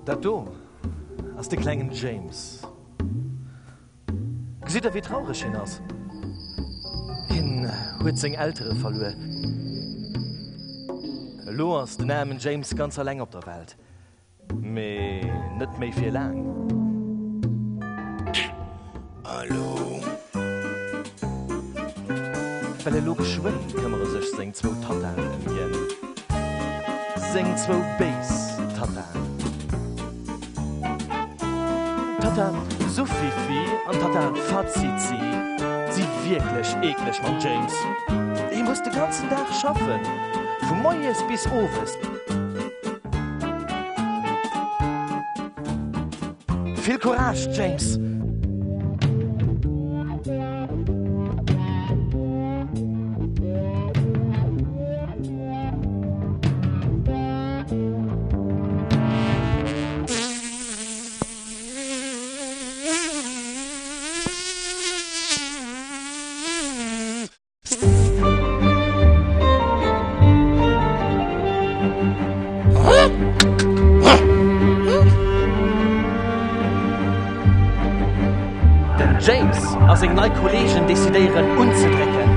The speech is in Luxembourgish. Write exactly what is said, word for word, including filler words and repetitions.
Dat do ass de klengen James. Gesit er wie traurig hin ass. Hin huet seg ältere verlue. Lo ass den Namen James ganz erläng op der Welt. Me net méi fir lang. Hallo. Well er lo geschwinn këmmere sech seng zwo Tatan jen. Seng zwo Base Tatan. Tatan Sofifi an Tatan Fazizi. Sie wirklich eklig, Mann James. Ich muss den ganzen Tag schaffen. Von Morgens bis Ovest. Viel Courage, James. James, als eng neii Kollegen desideieren unzudrecken.